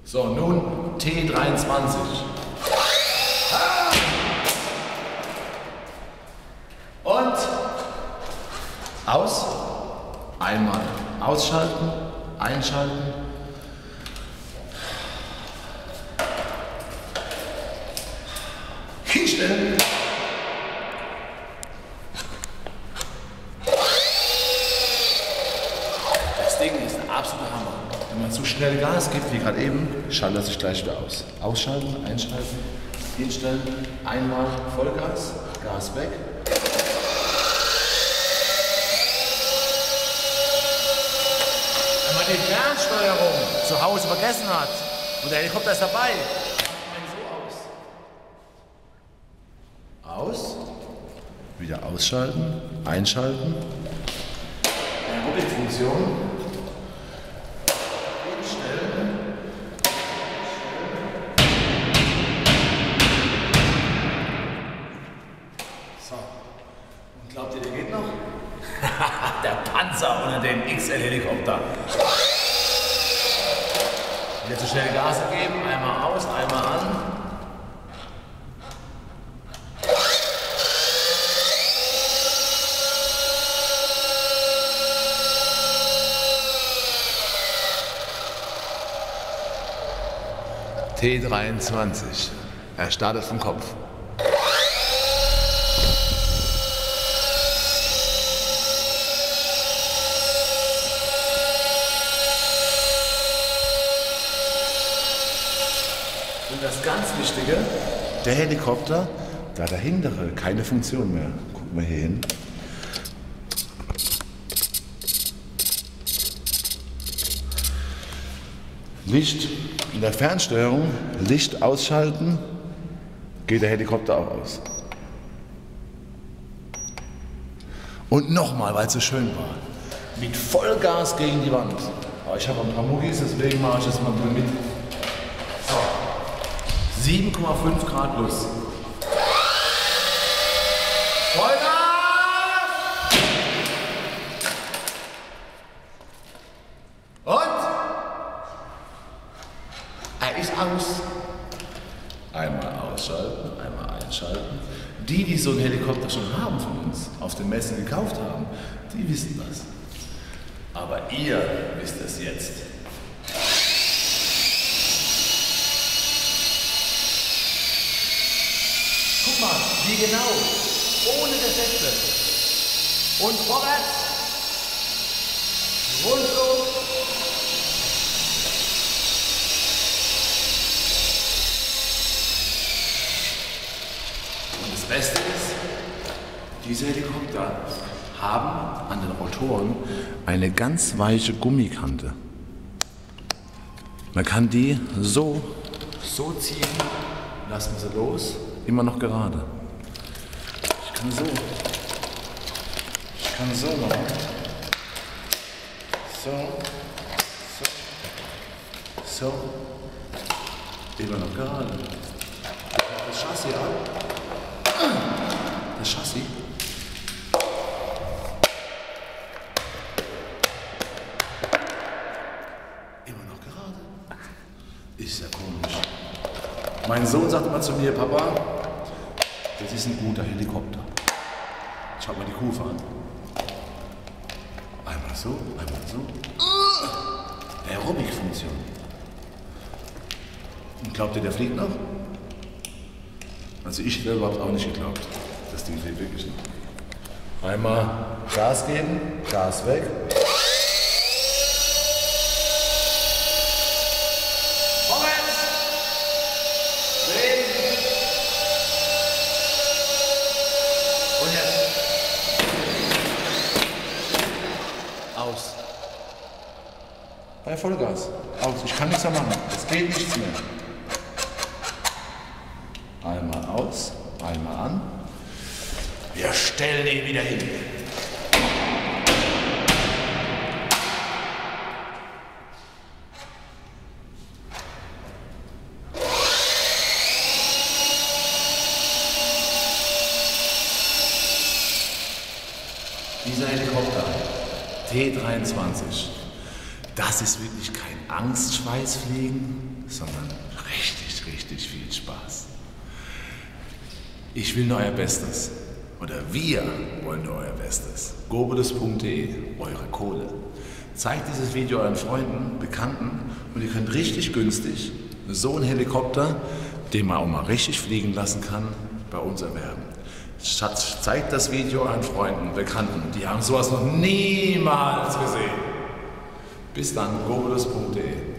So, nun T23. Und aus. Einmal ausschalten, einschalten. Hinstellen. Das Ding ist ein absoluter Hammer. Wenn man zu schnell Gas gibt, wie gerade eben, schaltet er sich gleich wieder aus. Ausschalten, einschalten, hinstellen, einmal Vollgas, Gas weg. Wenn man die Fernsteuerung zu Hause vergessen hat und der Helikopter ist dabei, aus, wieder ausschalten, einschalten, Aerobic-Funktion, hinstellen, so, und glaubt ihr, der geht noch? Der Panzer unter dem XL-Helikopter. Wieder zu schnell Gas geben, einmal aus, einmal an. T23. Er startet vom Kopf. Und das ganz Wichtige, der Helikopter, da der hintere keine Funktion mehr. Gucken wir hier hin. Licht in der Fernsteuerung, Licht ausschalten, geht der Helikopter auch aus. Und nochmal, weil es so schön war, mit Vollgas gegen die Wand. Aber ich habe ein paar Muggis, deswegen mache ich das mal mit. So, 7,5 Grad plus. Vollgas! Und? Er ist aus. Einmal ausschalten, einmal einschalten. Die so einen Helikopter schon haben von uns, auf den Messen gekauft haben, die wissen das. Aber ihr wisst es jetzt. Guck mal, wie genau, ohne Defekte. Und vorwärts, rundum. Das Beste ist, diese Helikopter haben an den Rotoren eine ganz weiche Gummikante. Man kann die so ziehen, lassen wir sie los, immer noch gerade. Ich kann so machen. So, immer noch gerade. Das Chassis ab. Das Chassis. Immer noch gerade. Ist ja komisch. Mein Sohn sagt immer zu mir, Papa, das ist ein guter Helikopter. Schau mal die Kufe an. Einmal so, einmal so. Aerobic-Funktion. Und glaubt ihr, der fliegt noch? Also ich hätte überhaupt auch nicht geglaubt. Das Ding fliegt wirklich noch. Einmal Gas geben, Gas weg. Vorwärts! Drehen! Und jetzt! Aus. Bei Vollgas. Aus. Ich kann nichts mehr machen. Es geht nichts mehr. Einmal aus, einmal an. Wir stellen ihn wieder hin. Dieser Helikopter, T23, das ist wirklich kein Angstschweißfliegen. sondern richtig, richtig viel Spaß. Ich will nur euer Bestes. Oder wir wollen nur euer Bestes. Gobeles.de, eure Kohle. Zeigt dieses Video euren Freunden, Bekannten und ihr könnt richtig günstig so einen Helikopter, den man auch mal richtig fliegen lassen kann, bei uns erwerben. Zeigt das Video euren Freunden, Bekannten, die haben sowas noch niemals gesehen. Bis dann, gobeles.de.